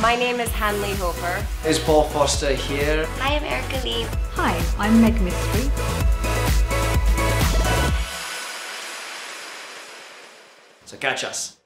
My name is Hanli Hoefer. It's Paul Foster here. Hi, I'm Aarika Lee. Hi, I'm Meg Mistry. So catch us.